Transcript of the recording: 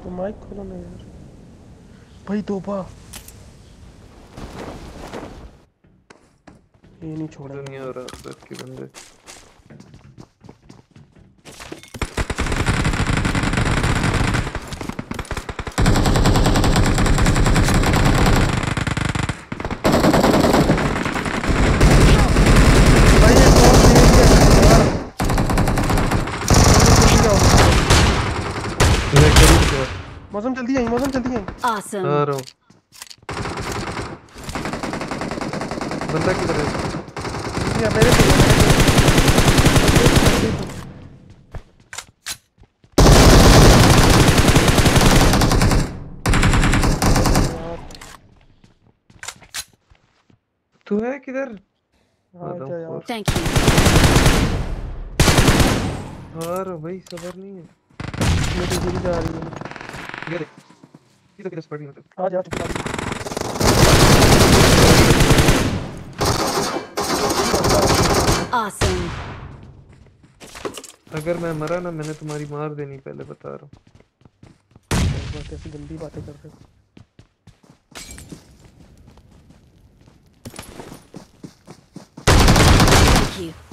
तो माइक खोलो ना यार भाई। तोबा ये नहीं छोड़ेंगे। दुनिया और आखिरत के बंदे। मौसम जल्दी आई, मौसम जल्दी आई। Awesome. आ रहा हूँ। बंदा किधर है? ये मेरे पे तू है किधर? आजा यार। Thank you. आ रहा हूँ भाई, सबर नहीं है। मेरी गिरी जा रही है। ये देख, ये तो स्पॉट नहीं होता। आ जा। Awesome. अगर मैं मरा ना, मैंने तुम्हारी मार देनी, पहले बता रहा हूँ। बात ऐसी गंदी बातें कर रहे हो। Thank you.